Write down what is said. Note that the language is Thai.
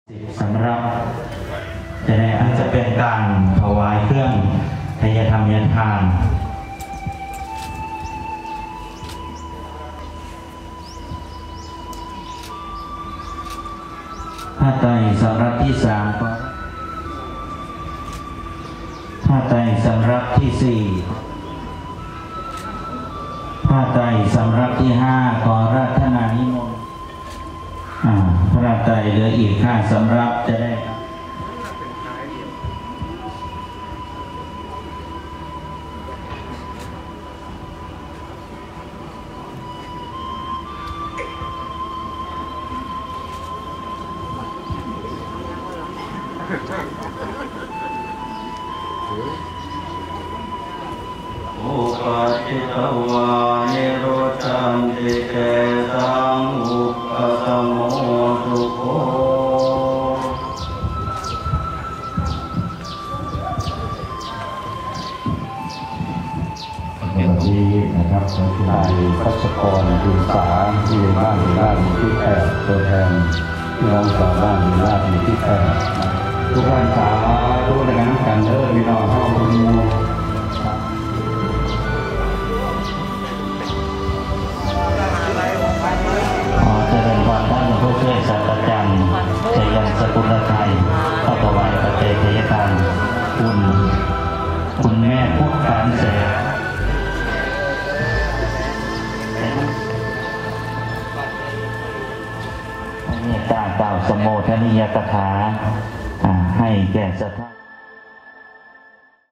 สำหรับจะในอาจจะเป็นการถวายเครื่องทายธรรมยทานผ้าไตรสำรับที่3ก็ผ้าไตรสำรับที่4ผ้าไตรสำรับที่5ขอราธนานิมนต์พระไตรเหลืออีก5สำรับจะได้อุปาทิตวานิโรธันติเกตังอุปสมโมทุโขวันนี้นะครับนายพัชกรดุลสาที่บ้านในราชที่แพทย์ตัวแทนพี่น้องชาวบ้านในราชที่แพทย์ทุกท่านสาธุในน้ำกันเด้อพี่น้องเข้าดูขอเจริญพรท่านผู้ช่วยศาสตราจารย์ชัยยันสกุลไทยเข้าถวายปัจจัยทายทานคุณแม่พุทธานเสกเมตตากล่าวสมโภชนียกถาให้แก่ศรัทธา